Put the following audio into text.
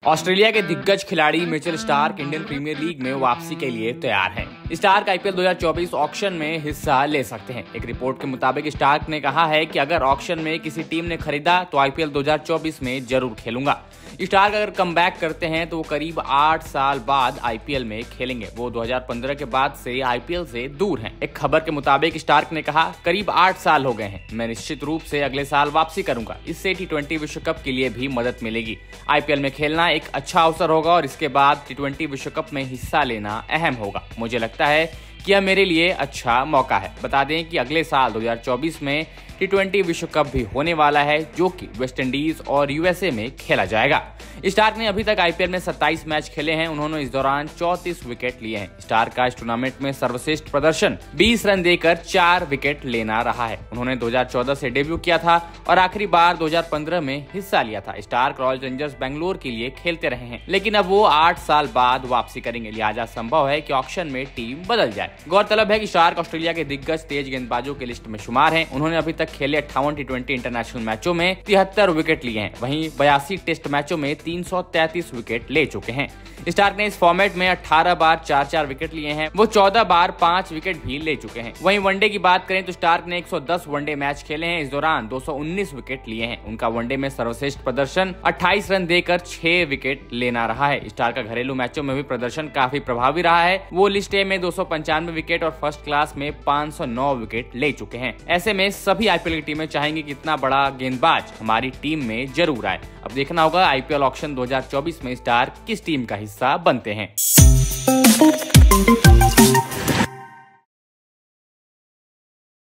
Australia के दिग्गज खिलाड़ी Mitchell Starc Indian Premier League में वापसी के लिए तैयार हैं। स्टार्क आईपीएल 2024 ऑक्शन में हिस्सा ले सकते हैं। एक रिपोर्ट के मुताबिक स्टार्क ने कहा है कि अगर ऑक्शन में किसी टीम ने खरीदा तो आईपीएल 2024 में जरूर खेलूंगा। स्टार्क अगर कमबैक करते हैं तो वो करीब 8 साल बाद आईपीएल में खेलेंगे। वो 2015 के बाद से आईपीएल से दूर हैं। एक खबर के मुताबिक स्टार्क ने कहा, करीब 8 साल हो गए हैं, मैं निश्चित रूप से अगले साल वापसी करूंगा। इससे T20 विश्व कप के लिए भी मदद मिलेगी। आईपीएल में खेलना एक अच्छा अवसर होगा और इसके बाद T20 विश्व कप में हिस्सा लेना अहम होगा। मुझे लगता है कि यह मेरे लिए अच्छा मौका है। बता दें कि अगले साल 2024 में T20 विश्व कप भी होने वाला है, जो कि वेस्ट इंडीज और यूएसए में खेला जाएगा। स्टार्क ने अभी तक आईपीएल में 27 मैच खेले हैं। उन्होंने इस दौरान 34 विकेट लिए हैं। स्टार्क का इस टूर्नामेंट में सर्वश्रेष्ठ प्रदर्शन 20 रन देकर 4 विकेट लेना रहा है। उन्होंने 2014 से डेब्यू किया था और आखिरी बार 2015 में हिस्सा लिया था। स्टार्क रॉयल चैलेंजर्स बेंगलुरु के लिए खेलते रहे हैं, लेकिन अब वो 8 साल बाद वापसी करेंगे, लिहाजा संभव है कि ऑक्शन में टीम बदल जाए। गौरतलब है कि स्टार्क ऑस्ट्रेलिया के दिग्गज तेज गेंदबाजों की लिस्ट में शुमार हैं। उन्होंने अभी तक खेले 58 T20 इंटरनेशनल मैचों में 73 विकेट लिए हैं। वहीं 82 टेस्ट मैचों में 333 विकेट ले चुके हैं। स्टार्क ने इस फॉर्मेट में 18 बार 4-4 विकेट लिए हैं। वो 14 बार 5 विकेट भी ले चुके हैं। वहीं वनडे की बात करें तो स्टार्क ने 110 वनडे मैच खेले हैं। इस दौरान 219 विकेट लिए हैं। उनका वनडे में सर्वश्रेष्ठ प्रदर्शन 28 रन देकर 6 विकेट लेना रहा है। स्टार्क का घरेलू मैचों में भी प्रदर्शन काफी प्रभावी रहा है। वो लिस्ट ए में 295 विकेट और फर्स्ट क्लास में 509 विकेट ले चुके हैं। ऐसे में सभी आईपीएल की टीमें चाहेंगे कि इतना बड़ा गेंदबाज हमारी टीम में जरूर आए। अब देखना होगा आईपीएल ऑक्शन 2024 में स्टार्क किस टीम का हिस्सा बनते हैं।